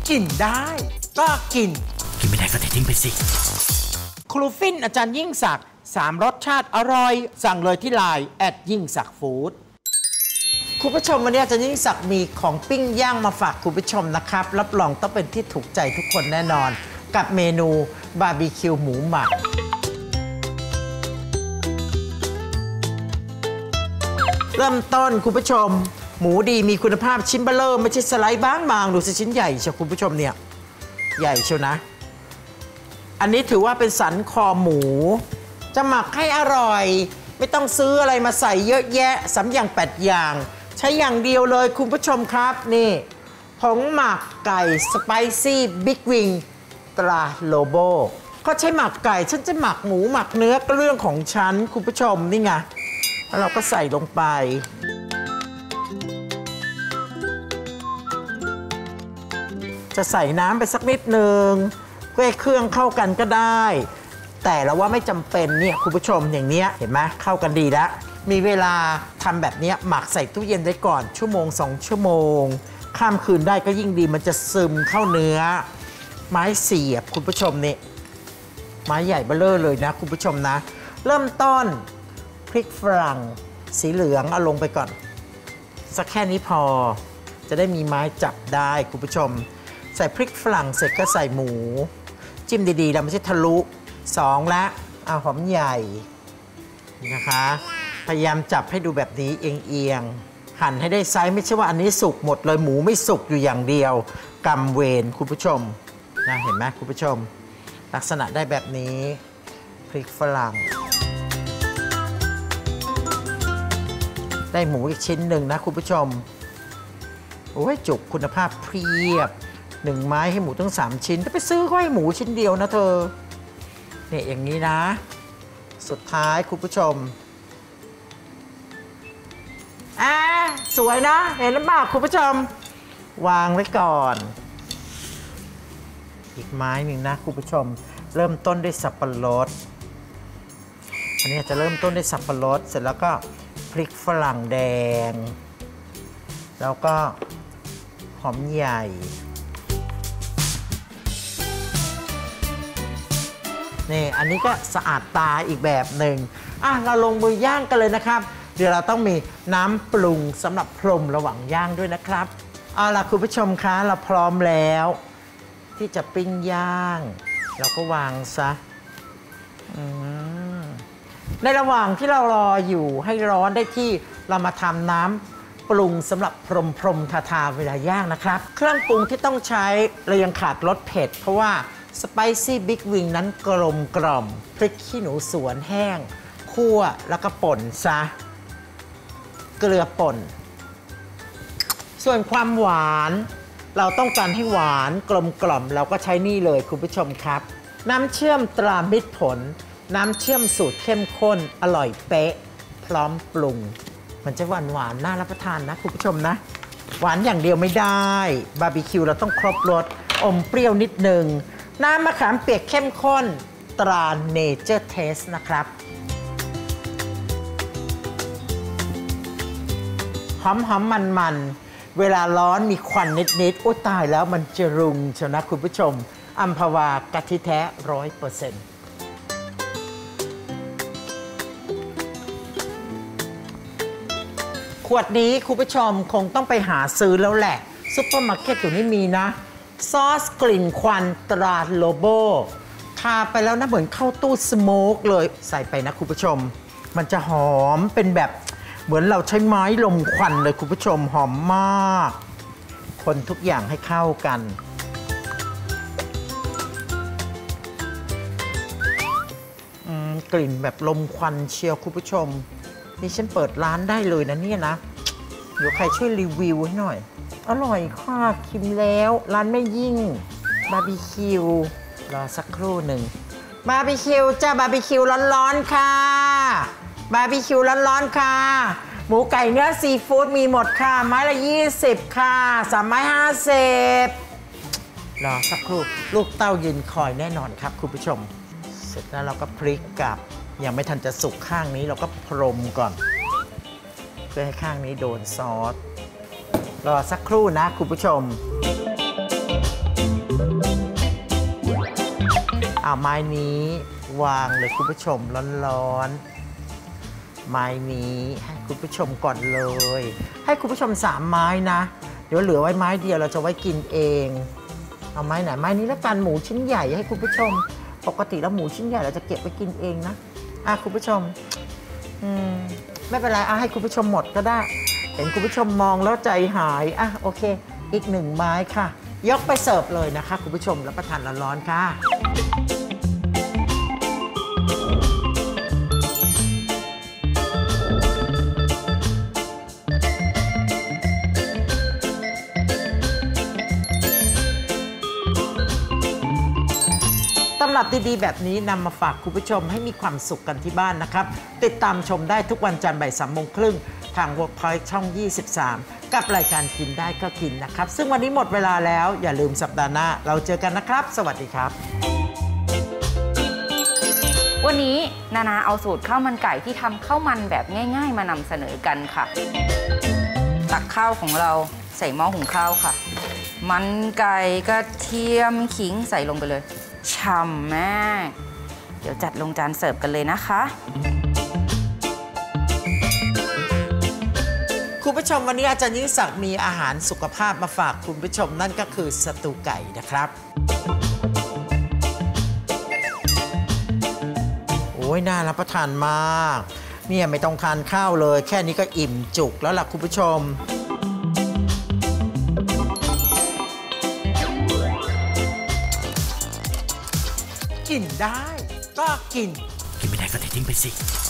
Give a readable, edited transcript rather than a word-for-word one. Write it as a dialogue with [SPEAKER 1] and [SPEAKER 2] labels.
[SPEAKER 1] กินได้ก็กิน
[SPEAKER 2] ไม่ได้ก็ทิ้งไปสิ
[SPEAKER 1] ครูฟินอาจารย์ยิ่งศักดิ์3รสชาติอร่อยสั่งเลยที่ไลน์ยิ่งศักดิ์ฟู้ดคุณผู้ชมวันนี้อาจารย์ยิ่งศักดิ์มีของปิ้งย่างมาฝากคุณผู้ชมนะครับรับรองต้องเป็นที่ถูกใจทุกคนแน่นอนกับเมนูบาร์บีคิวหมูหมักเริ่มต้นคุณผู้ชมหมูดีมีคุณภาพชิ้นเบลอไม่ใช่สไลด์บางๆดูสิชิ้นใหญ่เชียวคุณผู้ชมเนี่ยใหญ่เชียวนะอันนี้ถือว่าเป็นสันคอหมูจะหมักให้อร่อยไม่ต้องซื้ออะไรมาใส่เยอะแยะ3 อย่าง 8 อย่างใช้อย่างเดียวเลยคุณผู้ชมครับนี่ผงหมักไก่สไปซี่บิ๊กวิงตราโลโบก็ใช้หมักไก่ฉันจะหมักหมูหมักเนื้อก็เรื่องของฉันคุณผู้ชมนี่ไงแล้วเราก็ใส่ลงไปจะใส่น้ำไปสักนิดนึงเพื่อให้เครื่องเข้ากันก็ได้แต่เราว่าไม่จำเป็นเนี่ยคุณผู้ชมอย่างนี้เห็นไหมเข้ากันดีแล้วมีเวลาทำแบบนี้หมักใส่ตู้เย็นได้ก่อน1-2 ชั่วโมงข้ามคืนได้ก็ยิ่งดีมันจะซึมเข้าเนื้อไม้เสียบคุณผู้ชมนี่ไม้ใหญ่เบ้อเร่อเลยนะคุณผู้ชมนะเริ่มต้นพริกฝรั่งสีเหลืองเอาลงไปก่อนสักแค่นี้พอจะได้มีไม้จับได้คุณผู้ชมใส่พริกฝรั่งเสร็จก็ใส่หมูจิ้มดีๆแล้วไม่ใช่ทะลุ2แล้วเอาหอมใหญ่นะคะพยายามจับให้ดูแบบนี้เอียงๆหั่นให้ได้ไซส์ไม่ใช่ว่าอันนี้สุกหมดเลยหมูไม่สุกอยู่อย่างเดียวกำเวรคุณผู้ชมนะเห็นไหมคุณผู้ชมลักษณะได้แบบนี้พริกฝรั่งได้หมูอีกชิ้นหนึ่งนะคุณผู้ชมโอ้ยจุกคุณภาพเพียบ1 ไม้ให้หมูตั้ง3 ชิ้นถ้าไปซื้อก็ให้หมูชิ้นเดียวนะเธอเนี่ยอย่างนี้นะสุดท้ายคุณผู้ชมสวยนะเห็นหรือเปล่าคุณผู้ชมวางไว้ก่อนอีกไม้หนึ่งนะคุณผู้ชมเริ่มต้นด้วยสับปะรดอันนี้จะเริ่มต้นด้วยสับปะรดเสร็จแล้วก็พริกฝรั่งแดงแล้วก็หอมใหญ่นี่อันนี้ก็สะอาดตาอีกแบบหนึ่งเราลงมือย่างกันเลยนะครับเดี๋ยวเราต้องมีน้ำปรุงสำหรับพรมระหว่างย่างด้วยนะครับเอาล่ะคุณผู้ชมคะเราพร้อมแล้วที่จะปิ้งย่างเราก็วางซะในระหว่างที่เรารออยู่ให้ร้อนได้ที่เรามาทำน้ำปรุงสำหรับพรมทาเวลาย่างนะครับเครื่องปรุงที่ต้องใช้เรายังขาดรสเผ็ดเพราะว่าสไปซี่บิ๊กวิงนั้นกลมกล่อมพริกขี้หนูสวนแห้งคั่วแล้วก็ป่นซะเกลือป่นส่วนความหวานเราต้องการให้หวานกลมกล่อมเราก็ใช้นี่เลยคุณผู้ชมครับน้ำเชื่อมตรามิตรผลน้ำเชื่อมสูตรเข้มข้นอร่อยเป๊ะพร้อมปรุงมันจะหวานน่ารับประทานนะคุณผู้ชมนะหวานอย่างเดียวไม่ได้บาร์บีคิวเราต้องครบรสอมเปรี้ยวนิดนึงน้ำมะขามเปียกเข้มข้นตราเนเจอร์เทสนะครับหอมมันเวลาร้อนมีควันนิดๆโอ้ตายแล้วมันจะรุงเชียวนะคุณผู้ชมอัมพวากะทิแท้ 100%ขวดนี้คุณผู้ชมคงต้องไปหาซื้อแล้วแหละซุปเปอร์มาร์เก็ตอยู่นี่มีนะซอสกลิ่นควันตราโลโบทาไปแล้วนะเหมือนเข้าตู้สโมกเลยใส่ไปนะคุณผู้ชมมันจะหอมเป็นแบบเหมือนเราใช้ไม้ลมควันเลยคุณผู้ชมหอมมากคนทุกอย่างให้เข้ากันกลิ่นแบบลมควันเชียวคุณผู้ชมนี่ฉันเปิดร้านได้เลยนะเนี่ยนะเดี๋ยวใครช่วยรีวิวให้หน่อยอร่อยค่ะชิมแล้วร้านแม่ยิ่งบาร์บีคิวรอสักครู่หนึ่งบาร์บีคิวจ้าบาร์บีคิวร้อนๆค่ะบาร์บีคิวร้อนๆค่ะหมูไก่เนื้อซีฟู้ดมีหมดค่ะไม้ละ20ค่ะ3 ไม้ 50รอสักครู่ลูกเต้ายืนคอยแน่นอนครับคุณผู้ชมเสร็จแล้วเราก็พลิกกลับยังไม่ทันจะสุกข้างนี้เราก็พรมก่อนเพื่อให้ข้างนี้โดนซอสรอสักครู่นะคุณผู้ชมเอาไม้นี้วางเลยคุณผู้ชมร้อนๆไม้นี้ให้คุณผู้ชมก่อนเลยให้คุณผู้ชม3ไม้นะเดี๋ยวเหลือไว้ไม้เดียวเราจะไว้กินเองเอาไม้ไหนไม้นี้แล้วกันหมูชิ้นใหญ่ให้คุณผู้ชมปกติแล้วหมูชิ้นใหญ่เราจะเก็บไว้กินเองนะคุณผู้ชมไม่เป็นไรให้คุณผู้ชมหมดก็ได้เห็นคุณผู้ชมมองแล้วใจหายโอเคอีก1ไม้ค่ะยกไปเสิร์ฟเลยนะคะคุณผู้ชมรับประทานร้อนๆค่ะตำรับดีๆแบบนี้นำมาฝากคุณผู้ชมให้มีความสุขกันที่บ้านนะครับติดตามชมได้ทุกวันจันทร์บ่าย 3:30 ทาง Workpoint ช่อง 23 กับรายการกินได้ก็กินนะครับซึ่งวันนี้หมดเวลาแล้วอย่าลืมสัปดาห์หน้าเราเจอกันนะครับสวัสดีครับ
[SPEAKER 3] วันนี้นาเอาสูตรข้าวมันไก่ที่ทำข้าวมันแบบง่ายๆมานำเสนอกันค่ะตักข้าวของเราใส่หม้อหุงข้าวค่ะมันไก่กระเทียมขิงใส่ลงไปเลยฉ่ำมากเดี๋ยวจัดลงจานเสิร์ฟกันเลยนะคะ
[SPEAKER 1] คุณผู้ชมวันนี้อาจารย์ยิ่งศักดิ์มีอาหารสุขภาพมาฝากคุณผู้ชมนั่นก็คือสตูไก่นะครับโอ้ยน่ารับประทานมากเนี่ยไม่ต้องทานข้าวเลยแค่นี้ก็อิ่มจุกแล้วล่ะคุณผู้ชมกินได้ก็กิน
[SPEAKER 2] กินไม่ได้ก็เททิ้งไปสิ